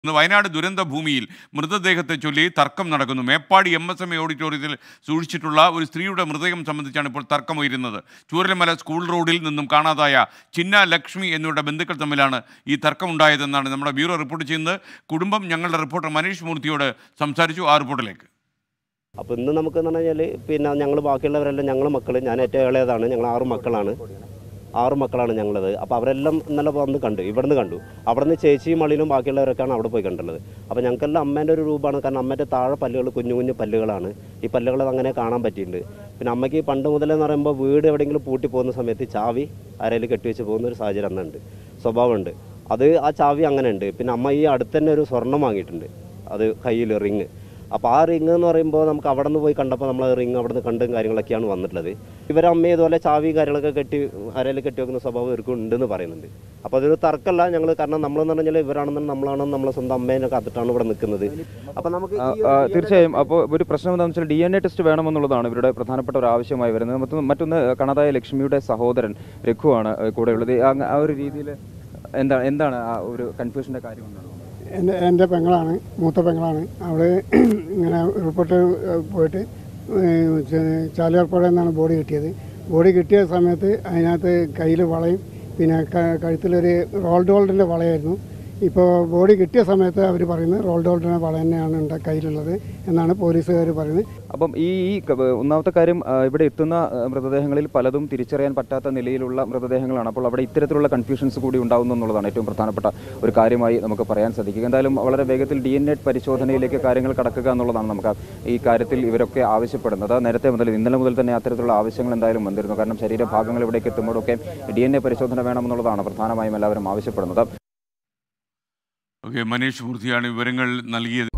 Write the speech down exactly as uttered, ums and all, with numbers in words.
ഇന്ന് വയനാട് ദുരന്ത ഭൂമിയിൽ മൃതദേഹത്തെ ചൊല്ലി തർക്കം നടക്കുന്നു. Meppadi M S M A ഓഡിറ്റോറിയത്തിൽ സൂക്ഷിച്ചിട്ടുള്ള ഒരു സ്ത്രീയുടെ മൃതദേഹം സംബന്ധിച്ചാണ് ഇപ്പോൾ തർക്കമുയരുന്നത്. ചൂരൽമല സ്കൂൾ റോഡിൽ നിന്നും കാണാതായ ചിന്ന ലക്ഷ്മി എന്നിവരുടെ ബന്ധുക്കൾ തമ്മിലാണ് ഈ തർക്കമുണ്ടായതെന്നാണ് നമ്മുടെ ബ്യൂറോ റിപ്പോർട്ട് ചെയ്യുന്നത്. കുടുംബം ഞങ്ങളുടെ റിപ്പോർട്ടർ മനീഷ് മൂർത്തിയോട് സംസാരിച്ചു. ആ റിപ്പോർട്ടിലേക്ക്. അപ്പോൾ ഇന്ന് നമുക്കെന്ന് പറഞ്ഞു കഴിഞ്ഞാൽ പിന്നെ ഞങ്ങൾ ബാക്കിയുള്ളവരെല്ലാം ഞങ്ങൾ മക്കൾ, ഞാൻ ഏറ്റവും ഇളയതാണ്, ഞങ്ങൾ ആറ് മക്കളാണ് ആറ് മക്കളാണ് ഞങ്ങളത്. അപ്പോൾ അവരെല്ലാം ഇന്നലെ വന്ന് കണ്ടു, ഇവിടുന്ന് കണ്ടു. അവിടെ നിന്ന് ചേച്ചിയും മളിനും ബാക്കിയുള്ളവരൊക്കെയാണ് അവിടെ പോയി കണ്ടുള്ളത്. അപ്പോൾ ഞങ്ങൾക്കെല്ലാം അമ്മേൻ്റെ ഒരു രൂപമാണ്, കാരണം അമ്മേൻ്റെ താഴെ പല്ലുകൾ കുഞ്ഞു കുഞ്ഞു പല്ലുകളാണ്. ഈ പല്ലുകൾ അങ്ങനെ കാണാൻ പറ്റിയിട്ടുണ്ട്. പിന്നെ അമ്മയ്ക്ക് പണ്ട് മുതലെന്ന് പറയുമ്പോൾ വീട് എവിടെയെങ്കിലും പൂട്ടി പോകുന്ന സമയത്ത് ചാവി അരയിൽ കെട്ടിവെച്ച് പോകുന്ന ഒരു സാഹചര്യം അന്നുണ്ട്, സ്വഭാവമുണ്ട്. അത് ആ ചാവി അങ്ങനെ ഉണ്ട്. പിന്നെ അമ്മ ഈ അടുത്ത് തന്നെ ഒരു സ്വർണ്ണം വാങ്ങിയിട്ടുണ്ട്, അത് കയ്യിൽ റിങ്. അപ്പോൾ ആ റിങ് എന്ന് പറയുമ്പോൾ നമുക്ക് അവിടെ നിന്ന് പോയി കണ്ടപ്പോൾ നമ്മൾ റിങ് അവിടെ നിന്ന് കണ്ടും കാര്യങ്ങളൊക്കെയാണ് വന്നിട്ടുള്ളത്. ഇവരമ്മ ഇതുപോലെ ചാവി കാര്യങ്ങളൊക്കെ കെട്ടി അരയിൽ കെട്ടി വെക്കുന്ന സ്വഭാവം ഇവർക്കും ഉണ്ടെന്ന് പറയുന്നുണ്ട്. അപ്പോൾ അതൊരു തർക്കമല്ല ഞങ്ങൾ, കാരണം നമ്മളെന്ന് പറഞ്ഞാൽ ഇവരാണെന്നും നമ്മളാണെന്നും നമ്മളെ സ്വന്തം അമ്മേനെ കാത്തിട്ടാണ് ഇവിടെ നിൽക്കുന്നത്. അപ്പോൾ നമുക്ക് തീർച്ചയായും അപ്പോൾ ഒരു പ്രശ്നം എന്താണെന്ന് വെച്ചാൽ ഡി എൻ എ ടെസ്റ്റ് വേണമെന്നുള്ളതാണ് ഇവരുടെ പ്രധാനപ്പെട്ട ഒരു ആവശ്യമായി വരുന്നത്. മറ്റൊന്ന് മറ്റൊന്ന് കാണാതായ ലക്ഷ്മിയുടെ സഹോദരൻ രഘുവാണ് കൂടെയുള്ളത്. ആ ഒരു രീതിയിൽ എന്താണ് എന്താണ് ആ ഒരു കൺഫ്യൂഷൻ്റെ കാര്യം എന്താണ്? എൻ്റെ എൻ്റെ പെങ്ങളാണ്, മൂത്ത പെങ്ങളാണ്. അവിടെ ഇങ്ങനെ റിപ്പോർട്ട് പോയിട്ട് ചാലിയാർപ്പുഴയിൽ നിന്നാണ് ബോഡി കിട്ടിയത്. ബോഡി കിട്ടിയ സമയത്ത് അതിനകത്ത് കയ്യിൽ വളയും പിന്നെ കഴുത്തിലൊരു റോൾഡ് ഗോൾഡിൻ്റെ വളയായിരുന്നു. ഇപ്പോൾ ബോഡി കിട്ടിയ സമയത്ത് അവർ പറയുന്നത് റോൾഡ് ഗോൾഡിൻ്റെ വള തന്നെയാണ് ഉണ്ട് കയ്യിലുള്ളത് എന്നാണ് പോലീസുകാർ പറയുന്നത്. അപ്പം ഈ ഒന്നാമത്തെ കാര്യം, ഇവിടെ എത്തുന്ന മൃതദേഹങ്ങളിൽ പലതും തിരിച്ചറിയാൻ പറ്റാത്ത നിലയിലുള്ള മൃതദേഹങ്ങളാണ്. അപ്പോൾ അവിടെ ഇത്തരത്തിലുള്ള കൺഫ്യൂഷൻസ് കൂടി ഉണ്ടാകുന്നു എന്നുള്ളതാണ് ഏറ്റവും പ്രധാനപ്പെട്ട ഒരു കാര്യമായി നമുക്ക് പറയാൻ സാധിക്കുക. എന്തായാലും വളരെ വേഗത്തിൽ ഡി എൻ എ പരിശോധനയിലേക്ക് കാര്യങ്ങൾ കടക്കുക എന്നുള്ളതാണ് നമുക്ക് ഈ കാര്യത്തിൽ ഇവരൊക്കെ ആവശ്യപ്പെടുന്നത്. നേരത്തെ മുതൽ ഇന്നലെ മുതൽ തന്നെ അത്തരത്തിലുള്ള ആവശ്യങ്ങൾ എന്തായാലും വന്നിരുന്നു. കാരണം ശരീരഭാഗങ്ങൾ ഇവിടേക്ക് എത്തുമ്പോഴൊക്കെ ഡി എൻ എ പരിശോധന വേണമെന്നുള്ളതാണ് പ്രധാനമായും എല്ലാവരും ആവശ്യപ്പെടുന്നത്. ഓക്കെ, മനീഷ് മൂർത്തിയാണ് വിവരങ്ങൾ നൽകിയത്.